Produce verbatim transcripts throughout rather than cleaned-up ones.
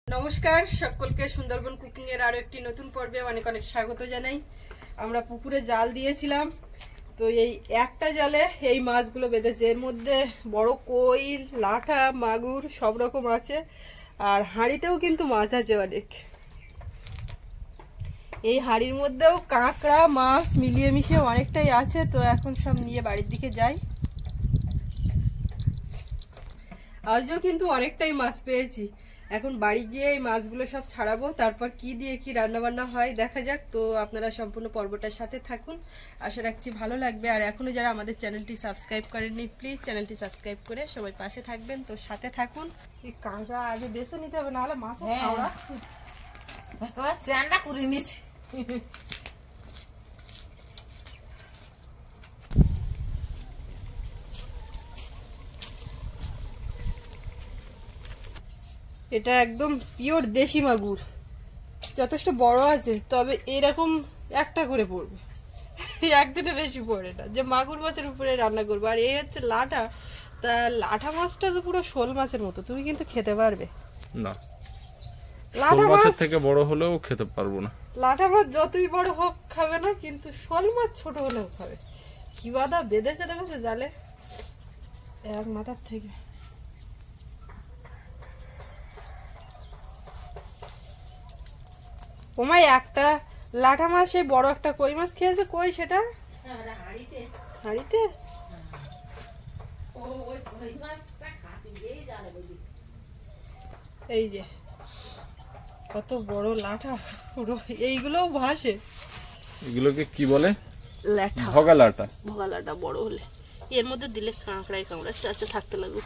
নমস্কার সকলকে সুন্দরবন কুকিং এর আরো একটি নতুন পর্বে অনেক অনেক স্বাগত জানাই। আমরা পুকুরে জাল দিয়েছিলাম, তো এই একটা জালে এই মাছগুলো বেঁধেছে। এর মধ্যে বড় কই, লাঠা, মাগুর সব রকম আছে, আর হাঁড়িতেও কিন্তু মাছ আছে অনেক। এই হাঁড়ির মধ্যেও কাঁকড়া মাছ মিলিয়ে মিশিয়ে অনেকটাই আছে। তো এখন সব নিয়ে বাড়ির দিকে যাই। আজও কিন্তু অনেকটাই মাছ পেয়েছি। এখন বাড়ি গিয়ে এই মাছগুলো সব ছাড়াবো, তারপর কি দিয়ে কি রান্না বান্না হয় দেখা যাক। তো আপনারা সম্পূর্ণ পর্বটার সাথে থাকুন, আশা রাখছি ভালো লাগবে। আর এখনো যারা আমাদের চ্যানেলটি সাবস্ক্রাইব করেননি, প্লিজ চ্যানেলটি সাবস্ক্রাইব করে সবাই পাশে থাকবেন। তো সাথে থাকুন। এই কাঁকড়া আগে বেছে নিতে হবে, নাহলে মাছ খাওয়াচ্ছি। চান্ডা করে নিছি। এটা একদম পিওর দেশি মাগুর, যথেষ্ট বড় আছে, তবে এরকম একটা করে পড়বে, একদিনে বেশি পড়ে না। যে মাগুর মাছের উপরে রান্না করবো। আর এই হচ্ছে লাঠা। তা লাঠা মাছটা তো পুরো শোল মাছের মতো, তুমি কিন্তু খেতে পারবে না। লাঠা মাছের থেকে বড় হলেও খেতে পারবো না। লাঠা মাছ যতই বড় হোক খাবে না, কিন্তু শোল মাছ ছোট হলেও খাবে। কি বাদা বেঁধেছে দেখেছো জালে, এক মাথার থেকে। ওমাই একটা লাঠা মাছ, সেই বড় একটা কই মাছ খেয়েছে। কই সেটা? হাঁড়িতে। এই যে কত বড় লাঠা, পুরো এইগুলোও ভাসে। এগুলোকে কি বলে? লাঠা, ভগা লাঠা। ভগা লাঠা বড় হলে এর মধ্যে দিলে কাঁকড়ায় কাঁকড়া চাচা থাকতে লাগুক।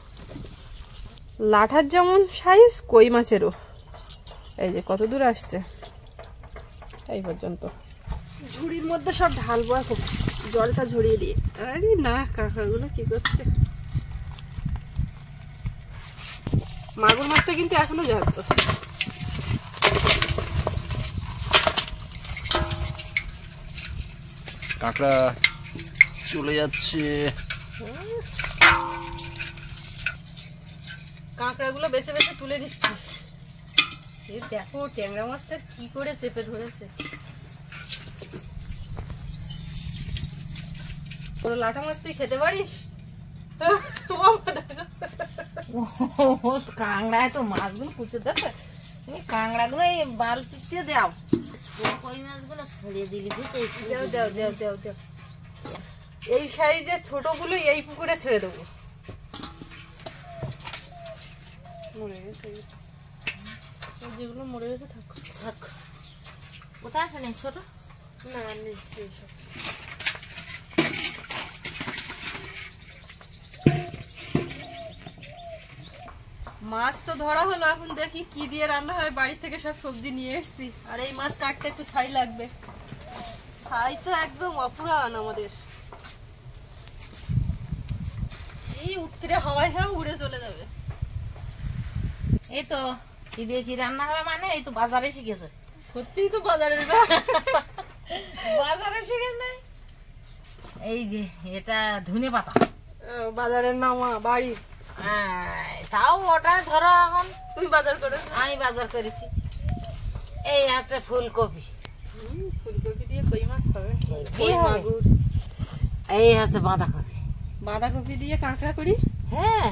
লাঠার যেমন সাইজ, কই মাছেরও। এই যে কত দূর আসছে, এই পর্যন্ত। ঝুড়ির মধ্যে সব ঢালবো এখন, জলটা ঝরিয়ে দিয়ে। আরে না, কাঁকড়াগুলো কি করছে? মাগুর মাছটা কিন্তু এখনো জানতো। কাঁকড়া চলে যাচ্ছে। কাঁকড়াগুলো বেছে বেছে তুলে দিচ্ছি। দেখো ট্যাংরা মাছটা কি করে চেপে ধরেছে। তোর লাঠা মাছ তুই খেতে পারিস? কাঁকড়ায় তো মাছগুলো কুচে দেবে, তুমি কাঁকড়াগুলো এই বালতিতে দাও, কই মাছগুলো ছড়িয়ে দিলি। দাও দাও দাও দাও দাও। এই সাইজের ছোটগুলো এই পুকুরে ছেড়ে দেবো। মরে গেছে, যেগুলো মরে গেছে থাক থাক। কোথায় আছে নেই ছোট? না নেই এইসব। মাছ তো ধরা হলো, এখন দেখি কি দিয়ে রান্না হয়। বাড়ি থেকে সব সবজি নিয়ে এসছি, আর এই মাছ কাটতে একটু ছাই লাগবে। ছাই তো একদম অপুরান আমাদের। এই উত্তরে হাওয়ায় সব উড়ে চলে যাবে। এই তো কি দিয়ে কি রান্না হবে, মানে এই তো বাজারে শিখেছে। সত্যিই তো বাজারে বাজারে শিখে নাই। এই যে এটা ধনে পাতা, বাজারের নামা বাড়ি। তাও ওটা ধরো এখন তুমি বাজার করে। আমি বাজার করেছি। এই আছে ফুলকপি, ফুলকপি দিয়ে কই মাছ হবে। এই আছে বাঁধাকপি, বাঁধাকপি দিয়ে কাঁকড়া করি। হ্যাঁ,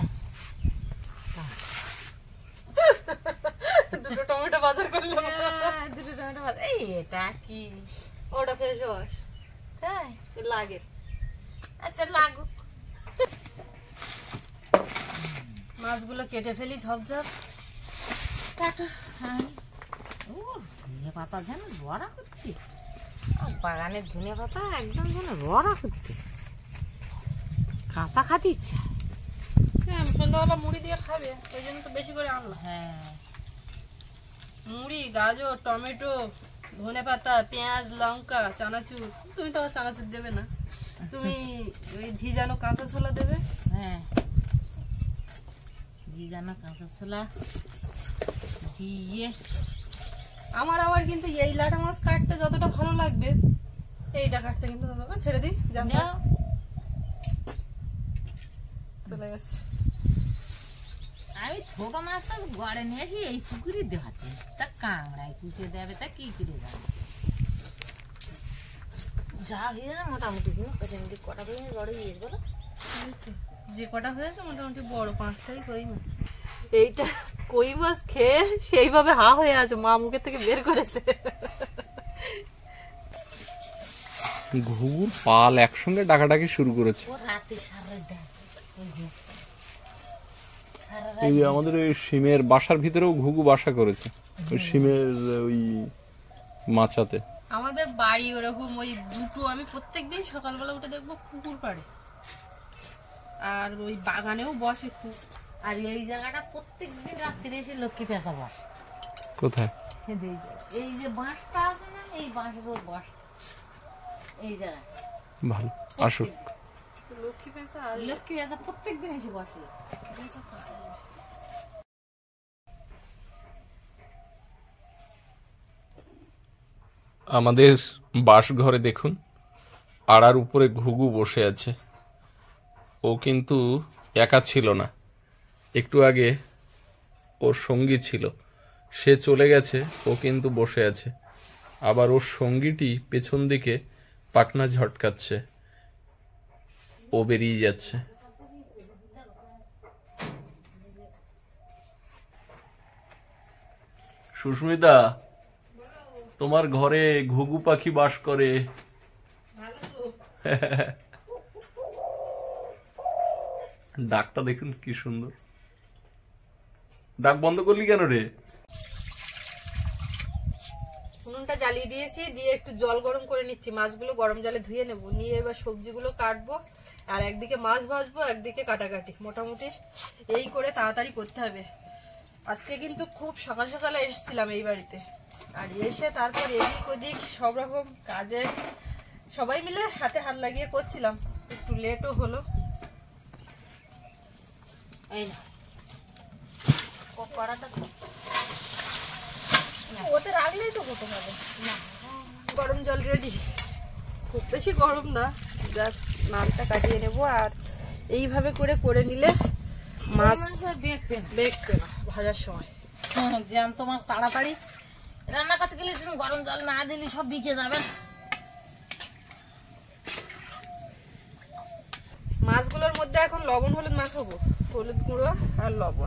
দুটো টমেটো বাজার করলাম। দুটো টমেটো বাজার। এই এটা কি? ওটা ফেস ওয়াশ। তাই লাগে? আচ্ছা লাগুক। মাছগুলো কেটে ফেলি ঝপঝপ। কাটো। ও ধনে পাতা যেন বড়া করতে, বাগানের ধনে পাতা একদম যেন বড়া করতে, কাঁচা খাতে ইচ্ছা। হ্যাঁ, সন্ধ্যাবেলা মুড়ি দিয়ে খাবে, ওই জন্য তো বেশি করে আনলাম। হ্যাঁ, মুড়ি, গাজর, টমেটো, ধনে পাতা, পেঁয়াজ, লঙ্কা, চানাচুর। তুমি তো চানাচুর দেবে না, তুমি ওই ভিজানো কাঁচা ছোলা দেবে। হ্যাঁ, ভিজানো কাঁচা ছোলা দিয়ে। আমার আবার কিন্তু এই লাঠা মাছ কাটতে যতটা ভালো লাগবে, এইটা কাটতে কিন্তু ছেড়ে দিই। চলে গেছে। আমি ছোট মাছটা গড়ে নিয়ে আসি এই পুকুরে দেখাচ্ছি, তা কাঁকড়ায় কুচে দেবে তা কি করে যাবে, যা হয়েছে মোটামুটি কিন্তু কটা করে গড়ে দিয়ে বলো, যে কটা হয়েছে মোটামুটি বড় পাঁচটাই কই মাছ। এইটা কই মাছ খেয়ে সেইভাবে হা হয়ে আছে, মা মুখের থেকে বের করেছে। ঘুঘুর পাল একসঙ্গে ডাকাডাকি শুরু করেছে। ও রাতে সারা দেখ ওই যে সারা এই যে আমাদের ওই সিমের বাসার ভিতরেও ঘুঘু বাসা করেছে, ওই সিমের ওই মাচাতে। আমাদের বাড়ি ওরকম ওই দুটো, আমি প্রত্যেকদিন সকালবেলা উঠে দেখবো পুকুর পাড়ে, আর ওই বাগানেও বসে খুব। আর এই জায়গাটা প্রত্যেকদিন রাত্রে এসে লক্ষ্মী পেঁচা বস। কোথায়? এই যে বাঁশটা আছে না, এই বাঁশের ওর বস এই জায়গায়। ভালো, আসুক। লক্ষ্মী পেঁচা আর লক্ষ্মী পেঁচা প্রত্যেকদিন এসে বসে। আমাদের বাসঘরে দেখুন আড়ার উপরে ঘুঘু বসে আছে। ও কিন্তু একা ছিল না, একটু আগে ওর সঙ্গী ছিল, সে চলে গেছে, ও কিন্তু বসে আছে। আবার ওর সঙ্গীটি পেছন দিকে পাখনা ঝটকাচ্ছে, ও বেরিয়ে যাচ্ছে। সুস্মিতা, তোমার ঘরে ঘুঘু পাখি বাস করে। ডাকটা দেখুন কি সুন্দর। ডাক বন্ধ করলি কেন রে? উনুনটা জ্বালিয়ে দিয়েছি, দিয়ে একটু জল গরম করে নিচ্ছি, মাছগুলো গরম জলে ধুয়ে নেবো, নিয়ে এবার সবজিগুলো কাটবো, আর একদিকে মাছ ভাজবো, একদিকে কাটাকাটি। মোটামুটি এই করে তাড়াতাড়ি করতে হবে। আজকে কিন্তু খুব সকাল সকালে এসেছিলাম এই বাড়িতে, আর এসে তারপর এদিক ওদিক সব রকম কাজে সবাই মিলে হাতে হাত লাগিয়ে করছিলাম, একটু লেটও হলো। এই না কড়াটা ওতে রাখলেই তো হতে হবে না। গরম জল রেডি, খুব বেশি গরম না, জাস্ট নামটা কাটিয়ে নেব। আর এইভাবে করে করে নিলে মাছ বেঁকবে না, বেঁকবে না ভাজার সময়। জ্যান্ত মাছ তাড়াতাড়ি রান্না করতে গেলে গরম জল না দিলে সব বিকে যাবে। মাছগুলোর মধ্যে এখন লবণ হলুদ মাখাবো, হলুদ গুঁড়ো আর লবণ।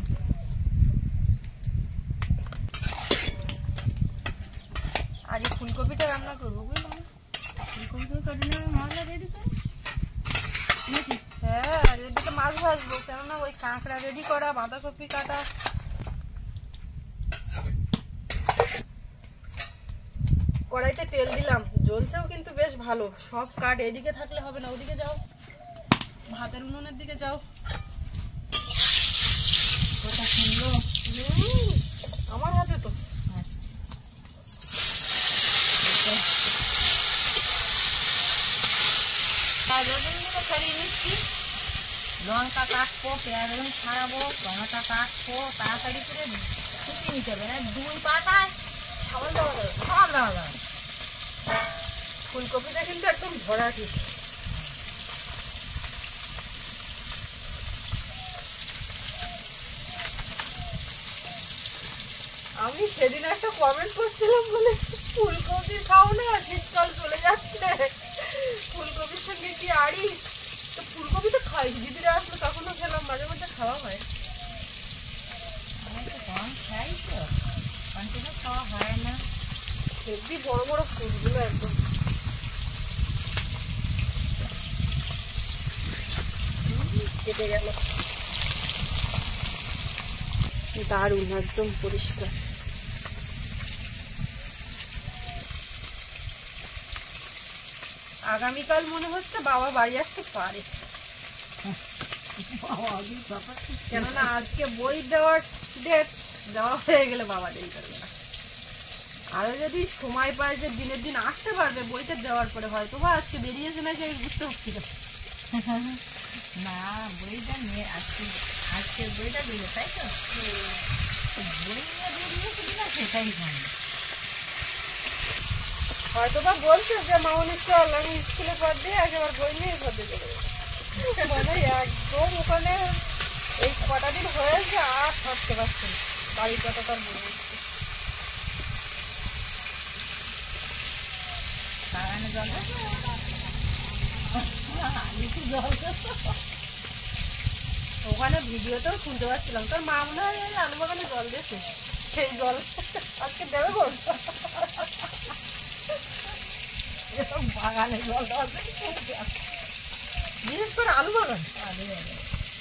আর এই ফুলকপিটা রান্না করবো, বুঝলাম ফুলকপিটা কাটি নেবে, মশলা রেডি করে। হ্যাঁ, আর এদিকে মাছ ভাজবো, কেননা ওই কাঁকড়া রেডি করা, বাঁধাকপি কাটা। কড়াইতে তেল দিলাম, জ্বলছেও কিন্তু বেশ ভালো। সব কাট এদিকে থাকলে হবে না, ওদিকে যাও, ভাতের উনুনের দিকে যাও। ওটা শুনলো আমার হাতে তো। লঙ্কা কাটবো, পেঁয়াজ রসুন ছাড়াবো, টমেটো কাটবো, তাড়াতাড়ি করে ফুটিয়ে নিতে হবে না, দুই পাতায় সব দেওয়া যাবে, সব দেওয়া যাবে। ফুলকপিটা কিন্তু একদম ভরা ঠিক। আমি সেদিন একটা কমেন্ট করছিলাম বলে ফুলকপি খাও না, শীতকাল চলে যাচ্ছে, ফুলকপির সঙ্গে কি আড়ি। তো ফুলকপি তো খাই, দিদিরা আসলে তখনও খেলাম, মাঝে মাঝে খাওয়া হয়। আমি তো কম খাই তো, কন্টিনিউ খাওয়া হয় না। হেব্বি বড় বড় ফুলগুলো একদম। কেটে গেল, দারুণ একদম পরিষ্কার। আগামীকাল মনে হচ্ছে বাবা বাড়ি আসতে পারে, কেননা আজকে বই দেওয়ার ডেট, দেওয়া হয়ে গেলে বাবা দেরি করবে না। আরো যদি সময় পায় যে দিনের দিন আসতে পারবে বইটা দেওয়ার পরে, হয়তো বা আজকে বেরিয়েছে নাকি আমি বুঝতে পারছি না। না বইটা নিয়ে আজকে আজকের বইটা দিলে, তাই তো বই নিয়ে বেরিয়েছিল না, সেটাই জানি। হয়তো বা বলছে যে মামনি চল, আমি স্কুলে পর দিয়ে একেবারে বই নিয়ে ঘর দিতে পারবো, মানে একদম ওখানে এই কটা দিন হয়েছে আর থাকতে পারছি না, বাড়ির কথা তার মনে হচ্ছে। বাগানে জল দিয়েছো? আলিতে জল দিয়েছো? ওখানে ভিডিওতেও শুনতে পাচ্ছিলাম তোর মা মনে হয় এই আলু বাগানে জল দিয়েছে, সেই জল আজকে দেবে কোন? এসব বাগানে জল দেওয়া যায়? বিশেষ করে আলু বাগান। আলু বাগান।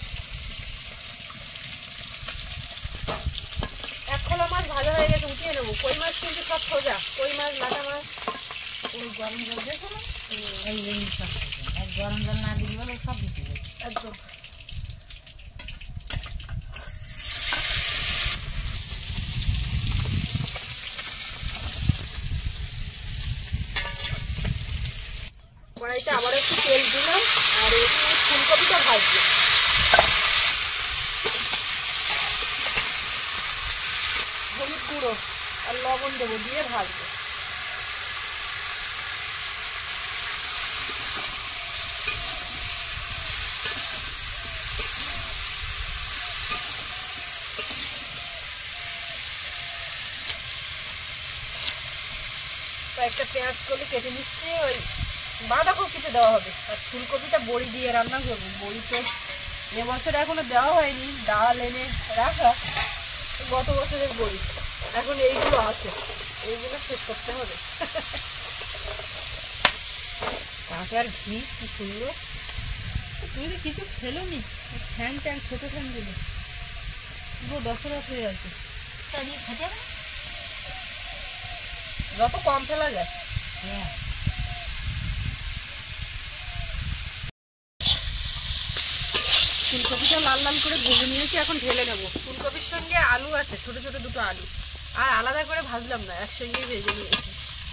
এক খোলা মাছ ভাজা হয়ে গেছে, উঠিয়ে নেবো। কই মাছ কিন্তু সব সোজা, কই মাছ লাটা মাছ। ওই গরম জল দিয়েছো না? এই এই সব এক গরম জল না দিলে বলে সব দিতে হবে। একদম কড়াইতে আবার একটু তেল দিলাম আর একটু ফুলকপিটা ভাজবো। হলুদ গুঁড়ো আর লবণ দেবো, দিয়ে ভাজবো। একটা পেঁয়াজ কলি কেটে নিচ্ছি, ওই বাঁধাকপিতে দেওয়া হবে। আর ফুলকপিটা বড়ি দিয়ে রান্না করবো। বড়ি তো এবছর এখনো দেওয়া হয়নি, ডাল এনে রাখা গত বছরের বড়ি, এখন এইগুলো আছে, এইগুলো শেষ করতে হবে। তাকে আর ঘি কি সুন্দর। তুমি তো কিছু ফেলো নি, ফ্যান ট্যান ছোট ফ্যান গুলো পুরো দশরাত হয়ে আছে। চালিয়ে খেতে হবে? যত কম ফেলা যায়। হ্যাঁ। ফুলকপিটা লাল লাল করে ভেজে নিয়েছি, এখন ঢেলে নেবো। ফুলকপির সঙ্গে আলু আছে, ছোট ছোট দুটো আলু, আর আলাদা করে ভাজলাম না, একসঙ্গেই ভেজে নিয়েছি।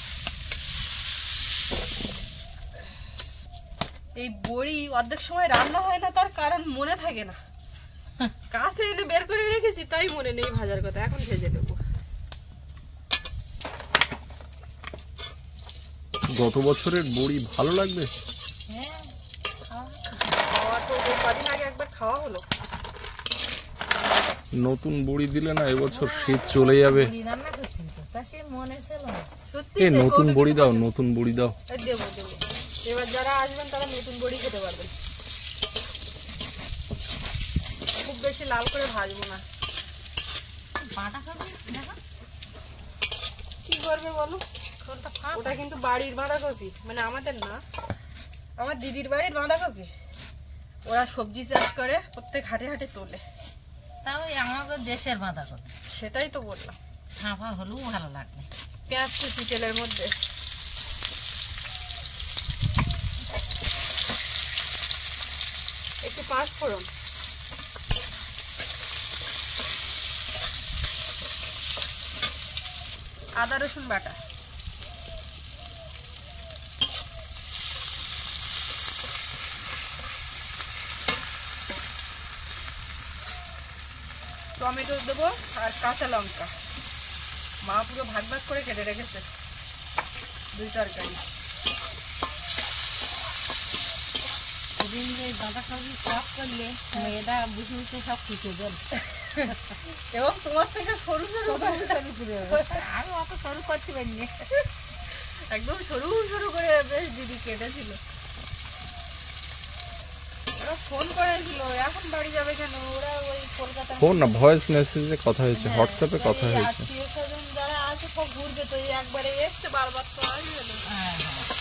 এই বড়ি অর্ধেক সময় রান্না হয় না, তার কারণ মনে থাকে না। কাছে এনে বের করে রেখেছি, তাই মনে নেই ভাজার কথা। এখন ভেজে নেবো। গত বছরের বড়ি ভালো লাগবে? হ্যাঁ, খাওয়া তো ওই কদিন আগে একবার খাওয়া হলো। নতুন বড়ি দিলে না এবছর শীত চলে যাবে। বড়ি রান্না করছেন তো, তা সে মনে ছিল না। সত্যি এ তো, নতুন কৌটো বড়ি কিন্তু দাও, ভাজা। নতুন বড়ি দাও। এই দেবো দেবো, এবার যারা আসবেন তারা নতুন বড়ি খেতে পারবেন। খুব বেশি লাল করে ভাজবো না। বাঁধাকপি দেখো কি করবে বলো? কোনটা ফাঁক? ওটা কিন্তু বাড়ির বাঁধাকপি, মানে আমাদের না, আমার দিদির বাড়ির বাঁধাকপি। ওরা সবজি চাষ করে, প্রত্যেক হাটে হাটে তোলে। তাও এই আমাদের দেশের বাঁধাকপি সেটাই তো বললাম। ফাঁপা হলেও ভালো লাগবে। পেঁয়াজ কুচি তেলের মধ্যে, একটু পাঁচ ফোড়ন, আদা রসুন বাটা, টমেটো দেবো আর কাঁচা লঙ্কা। মা পুরো ভাগ ভাগ করে কেটে রেখেছে দুই তরকারি। সেদিন যে বাঁধাকপি চপ করলে এটা বুঝে বুঝে সব খুঁজে দেন। এবং তোমার থেকে সরু সরু আমি অত সরু করতে পারিনি। একদম সরু সরু করে বেশ দিদি কেটেছিল। ওরা ফোন করেছিল, এখন বাড়ি যাবে কেন? ওরা ওই কলকাতা ফোন না, ভয়েস মেসেজে কথা হয়েছে, হোয়াটসঅ্যাপে কথা হয়েছে। আত্মীয় স্বজন যারা আছে সব ঘুরবে, তো এই একবারে এসছে, বারবার তো আসবে না। হ্যাঁ,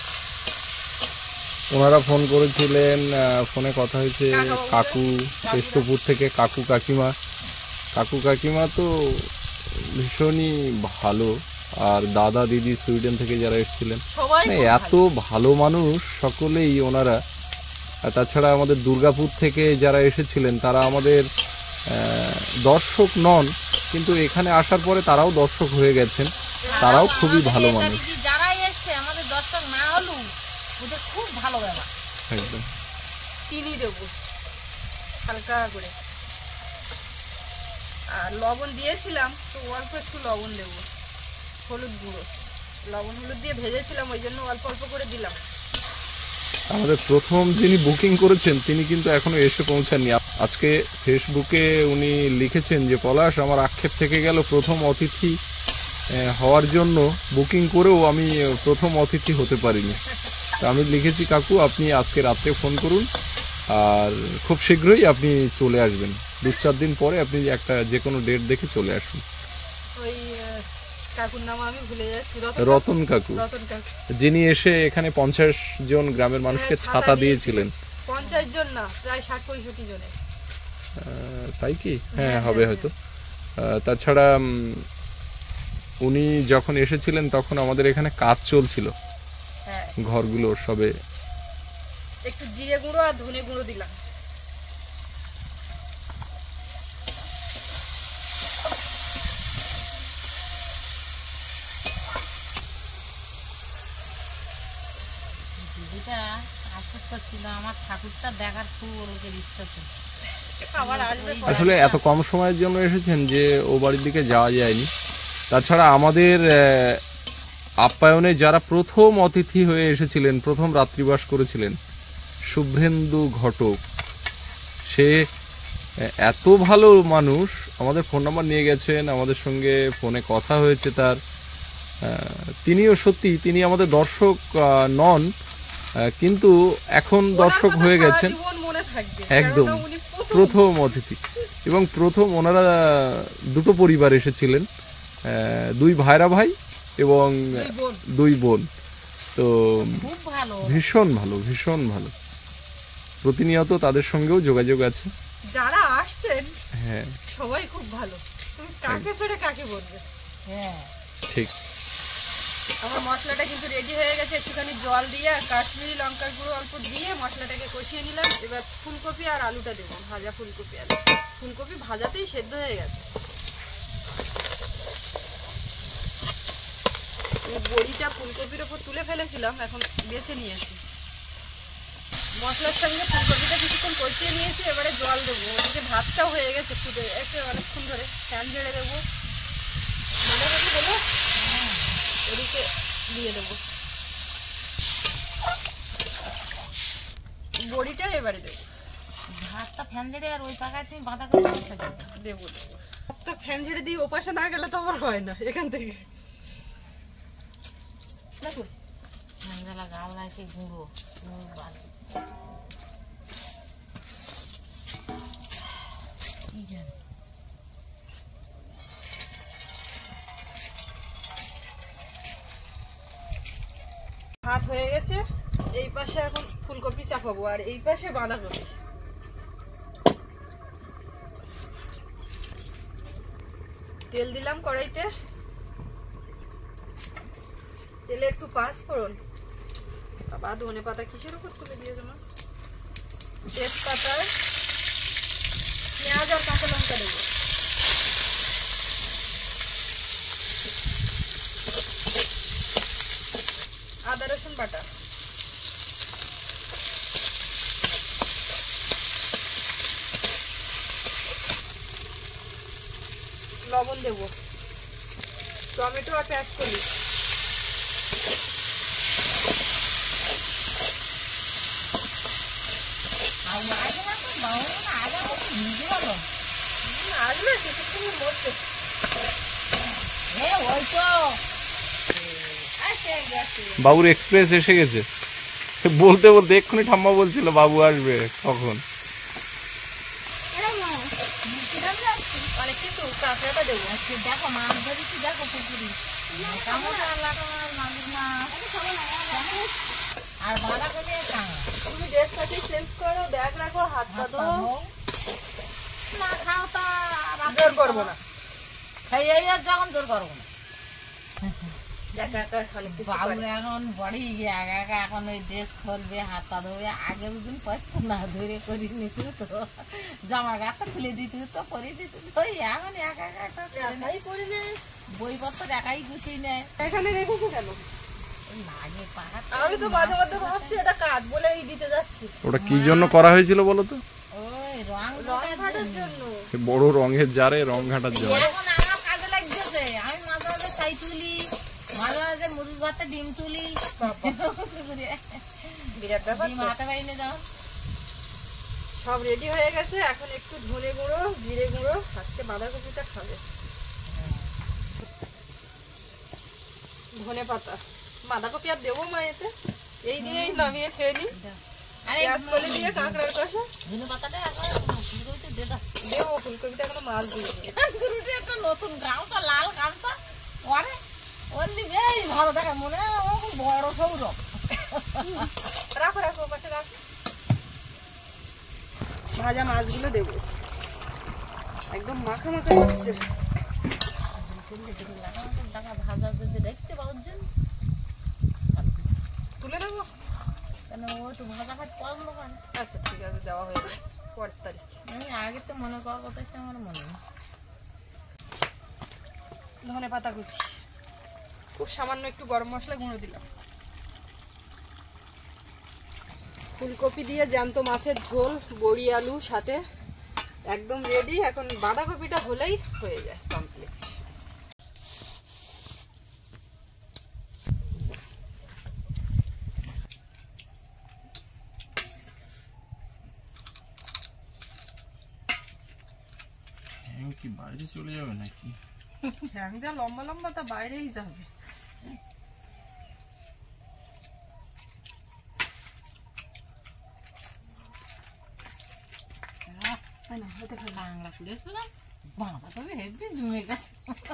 ওনারা ফোন করেছিলেন, আহ, ফোনে কথা হয়েছে। কাকাবাবুরা, কাকু কেষ্টপুর থেকে, কাকু কাকিমা। কাকু কাকিমা তো ভীষণই ভালো, আর দাদা দিদি সুইডেন থেকে যারা এসেছিলেন, সবাই মানে খুব এত ভালো মানুষ সকলেই ওনারা। আর তাছাড়া আমাদের দুর্গাপুর থেকে যারা এসেছিলেন তারা আমাদের আহ, দর্শক নন, কিন্তু এখানে আসার পরে তারাও দর্শক হয়ে গেছেন। তারাও খুবই ভালো আমাদের মানুষ। দিদি যারাই এসছে আমাদের দর্শক না হলেও ওদের খুব ভালো ব্যবহার। একদম। চিনি দেবো হালকা করে, আর লবণ দিয়েছিলাম তো অল্প একটু লবণ দেবো। হলুদ গুঁড়ো, লবণ হলুদ দিয়ে ভেজেছিলাম, ওই জন্য অল্প অল্প করে দিলাম। আমাদের প্রথম যিনি বুকিং করেছেন তিনি কিন্তু এখনো এসে পৌঁছাননি। আজকে ফেসবুকে উনি লিখেছেন যে পলাশ, আমার আক্ষেপ থেকে গেল, প্রথম অতিথি হওয়ার জন্য বুকিং করেও আমি প্রথম অতিথি হতে পারিনি। তো আমি লিখেছি, কাকু আপনি আজকে রাত্রে ফোন করুন, আর খুব শীঘ্রই আপনি চলে আসবেন, দু চার দিন পরে আপনি একটা যে কোনো ডেট দেখে চলে আসুন। ওই কাকুর নাম আমি ভুলে যাচ্ছি, রতন কাকু, রতন কাকু, যিনি এসে এখানে পঞ্চাশ জন গ্রামের মানুষকে ছাতা দিয়েছিলেন। পঞ্চাশ জন না, প্রায় ষাট পঁয়ষট্টি জনে। তাই কি? হ্যাঁ, হবে হয়তো। তাছাড়া উনি যখন এসেছিলেন তখন আমাদের এখানে কাজ চলছিল, ঘরগুলো সবে। একটু জিরে গুঁড়ো আর ধনে গুঁড়ো দিলাম। দিদিটা আফসোস করছিল, আমার ঠাকুরটা দেখার খুব ওর ইচ্ছা ছিল। আসলে এত কম সময়ের জন্য এসেছেন যে ও বাড়ির দিকে যাওয়া যায়নি। তাছাড়া আমাদের আপ্যায়নে যারা প্রথম অতিথি হয়ে এসেছিলেন, প্রথম রাত্রিবাস করেছিলেন, শুভ্রেন্দু ঘটক, সে এত ভালো মানুষ, আমাদের ফোন নাম্বার নিয়ে গেছেন, আমাদের সঙ্গে ফোনে কথা হয়েছে তার। তিনিও সত্যি, তিনি আমাদের দর্শক নন, কিন্তু এখন দর্শক হয়ে গেছেন একদম, প্রথম অতিথি। এবং প্রথম ওনারা দুটো পরিবার এসেছিলেন, দুই ভাইরা ভাই এবং দুই বোন। তো ভীষণ ভালো, ভীষণ ভালো, প্রতিনিয়ত তাদের সঙ্গেও যোগাযোগ আছে। যারা আসছেন হ্যাঁ সবাই খুব ভালো, তুমি কাকে ছেড়ে কাকে বলবে। হ্যাঁ ঠিক। আমার মশলাটা কিন্তু রেডি হয়ে গেছে, একটুখানি জল দিয়ে আর কাশ্মীরি লঙ্কার গুঁড়ো অল্প দিয়ে মশলাটাকে কষিয়ে নিলাম। এবার ফুলকপি আর আলুটা দেবো, ভাজা ফুলকপি আলু। ফুলকপি ভাজাতেই সেদ্ধ হয়ে গেছে। বড়িটা ফুলকপির ওপর তুলে ফেলেছিলাম, এখন বেছে নিয়েছি। মশলার সঙ্গে ফুলকপিটা কিছুক্ষণ কষিয়ে নিয়েছি, এবারে জল দেবো। ওদিকে ভাতটাও হয়ে গেছে ফুটে, একটা অনেকক্ষণ ধরে ফ্যান ঝেড়ে দেবো। বাঁধাকপি দেবো, ওদিকে দিয়ে দেবো বড়িটা, এবারে দেবো ভাতটা ফ্যান ঝেড়ে, আর ওই পাকায় তুমি বাঁধাকপি দেবো। ভাতটা ফ্যান ঝেড়ে দিয়ে ওপাশে না গেলে তো আমার হয় না এখান থেকে। দেখো ঠান্ডা গাওলা এসে গুঁড়ো ভাত হয়ে গেছে, এই পাশে এখন ফুলকপি চাপাবো আর এই পাশে বাঁধাকপি। তেল দিলাম কড়াইতে, তেলে একটু পাঁচ ফোড়ন, বাবা ধনে পাতা কিসের উপর তুলে দিয়েছো না, তেজপাতা, পেঁয়াজ আর কাঁচা লঙ্কা দেবো। আদা রসুন বাটা, লবণ দেবো, টমেটো আর পেঁয়াজ কলি, আসবে কিছুক্ষণের মধ্যে। বাবুর এক্সপ্রেস এসে গেছে, বলতে বলতে এক্ষুনি ঠাম্মা বলছিল বাবু আসবে কখন। কাঁকড়াটা দেবো, দেখো মাছ ধরেছি, দেখো পুকুরি আর বাঁধাকপি তুমি ড্রেস পাতি চেঞ্জ করো, ব্যাগ রাখো, হাত পা ধো, না খাও তা জোর করবো না, খাইয়ে যখন জোর করবো না। বাবু এখন বড়ি একা একা এখন ওই ড্রেস খুলবে, হাত পা ধোবে, আগে দুদিন পরতো না, ধরে করে নিত তো, জামা গাছটা খুলে দিত তো, করে দিত তো, এখন একা একা একাই করে নেয়, বইপত্র একাই গুছিয়ে নেয়। এখানে রেখেছো কেন? লাগে পাড়া, আমি তো মাঝে মধ্যে ভাবছি এটা কাঠ বলেই দিতে যাচ্ছি। ওটা কি জন্য করা হয়েছিল বলো তো? ওই রং রং ঘাটার জন্য, বড় রঙের জারে রং ঘাটার জন্য। এখন আমার কাজে লাগছে, আমি মাঝে মাঝে ছাই তুলি, মাঝে মাঝে মুরুর ভাতে ডিম তুলি, বিরাট ব্যাপার। ডিম হাতে বাইনে যাও, সব রেডি হয়ে গেছে, এখন একটু ধনে গুঁড়ো, জিরে গুঁড়ো, আজকে বাঁধাকপিটা খাবে। ধনে পাতা, বাঁধাকপি আর দেবো মা এতে, এই দিয়েই নামিয়ে খেয়ে নি। পেঁয়াজ কলি দিয়ে কাঁকড়ার কষা ধনে পাতাটা এখন ফুলকপিতে দিয়ে দাও। দেবো, ফুলকপিটা এখনো মাছ দিয়ে গুরুটি একটা নতুন গামছা, লাল গামছা পরে ওর বেশ ভালো দেখা মনে হয় ও খুব বড় সৌরভ। রাখো রাখো পাশে রাখো। ভাজা মাছগুলো দেবো, একদম মাখা মাখা হচ্ছে। টাকা ভাজা যদি দেখতে পাওয়ার জন্য তুলে দেবো, কেন ও একটু ভাজা খাট পছন্দ করে। আচ্ছা ঠিক আছে, দেওয়া হয়ে গেছে পরের তারিখ। আমি আগে তো মনে করার কথা সে আমার মনে নেই। ধনে পাতা কুচি, খুব সামান্য একটু গরম মশলা গুঁড়ো দিলাম। ফুলকপি দিয়ে জ্যান্ত মাছের ঝোল, বড়ি আলু সাথে একদম রেডি। এখন বাঁধাকপিটা হলেই হয়ে যায় কমপ্লিট। কি বাইরে চলে যাবে নাকি? ফ্যান যা লম্বা লম্বা, তা বাইরেই যাবে। বাংলা করেছিলাম বাবা, তবে হেভি জমে গেছে।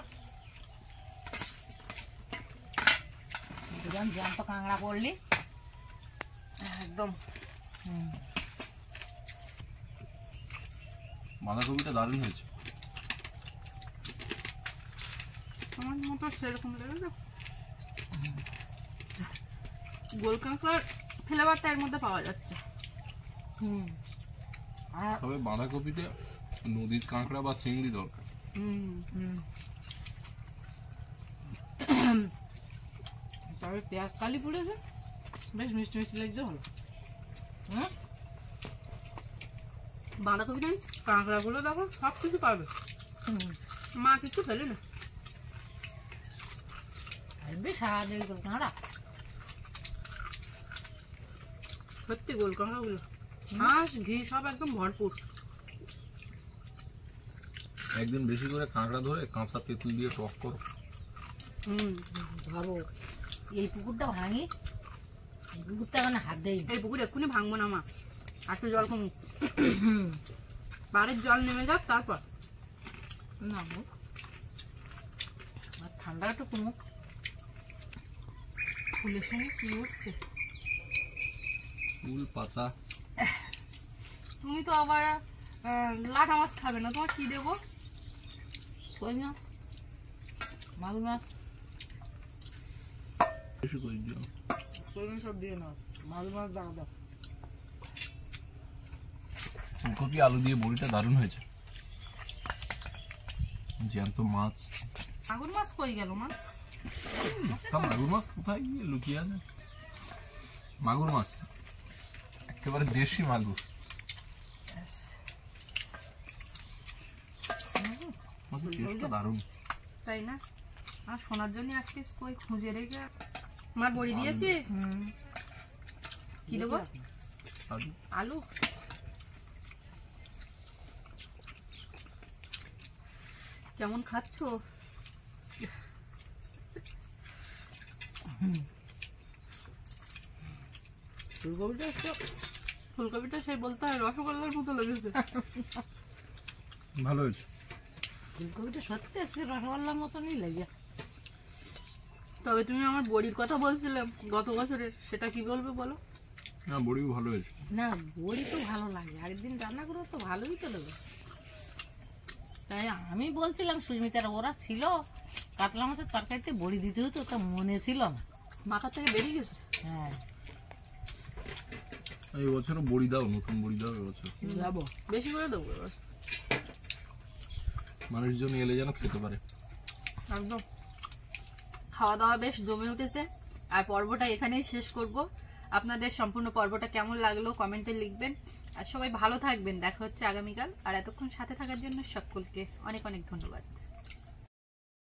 জ্যান্ত কাঁকড়া করলি একদম। বাঁধাকপিটা দারুণ হয়েছে। আমার মতো সেরকম লেগেছে। গোল কাঁকড়ার ফ্লেভারটা এর মধ্যে পাওয়া যাচ্ছে। হুম আর তবে বাঁধাকপিতে নদীর কাঁকড়া বা চিংড়ি দরকার। হুম হুম তবে পেঁয়াজ কালি পড়েছে, বেশ মিষ্টি মিষ্টি লাগছে, ভালো। হুম বাঁধাকপিটা কাঁকড়াগুলো দেখো সব কিছু পাবে, হুম মা কিছু ফেলে না। হেভি সারা দিয়ে গোল কাঁকড়া। সত্যি গোল কাঁকড়াগুলো মাছ ঘি সব একদম ভরপুর। একদিন বেশি করে কাঁকড়া ধরে কাঁচা তেঁতুল দিয়ে টক করো। হুম ধরো এই পুকুরটা ভাঙি, এই পুকুরটা মানে হাত দেই। এই পুকুর এক্ষুনি ভাঙবো না মা, একটু জল কমুক, বাড়ির জল নেমে যাক তারপর। না গো, আর ঠান্ডা একটু কমুক। ফুলের সঙ্গে কি উঠছে। ফুল পাতা। তুমি তো আবার আহ, লাটা মাছ খাবে না, তোমার কি দেবো? কই মাছ, মাগুর মাছ, বেশি করে দিও। কই সব দিয়ে নাও, মাগুর মাছ দাও দাও। ফুলকপি আলু দিয়ে বড়িটা দারুণ হয়েছে। জ্যান্ত মাছ। মাগুর মাছ কই গেল মা? তা মাগুর মাছ কোথায় গিয়ে লুকিয়ে আছে? মাগুর মাছ একেবারে দেশি মাগুর। মাছের টেস্টটা দারুণ। তাই না? আর সোনার জন্য এক পিস কই খুঁজে রেখে। মার বড়ি দিয়েছি, হুম কি দেবো? আলু। আলু। কেমন খাচ্ছ? ফুলকপিটা একটু ফুলকপিটা সেই বলতে হয় রসগোল্লার মতো লেগেছে। ভালো হয়েছে। ফুলকপিটা সত্যি আজকে রসগোল্লার মতনই লাগে। তবে তুমি আমার বড়ির কথা বলছিলে গত বছরের, সেটা কি বলবে বলো? না বড়িও ভালো হয়েছে। না বড়ি তো ভালো লাগে, একদিন রান্না করে তো ভালোই তো লাগে। তাই আমি বলছিলাম সুস্মিতারা, ওরা ছিল কাতলা মাছের তরকারিতে বড়ি দিতে হতো, তা মনে ছিল না। মাথার থেকে বেরিয়ে গেছে। হ্যাঁ এই বছরও বড়ি দাও, নতুন বড়ি দাও এবছর। যাবো, বেশি করে দেবো এবার। মানুষজন এলে যেন খেতে পারে। একদম। খাওয়া দাওয়া বেশ জমে উঠেছে, আর পর্বটা এখানেই শেষ করব। আপনাদের সম্পূর্ণ পর্বটা কেমন লাগলো কমেন্টে লিখবেন, আর সবাই ভালো থাকবেন। দেখা হচ্ছে আগামীকাল, আর এতক্ষণ সাথে থাকার জন্য সকলকে অনেক অনেক ধন্যবাদ।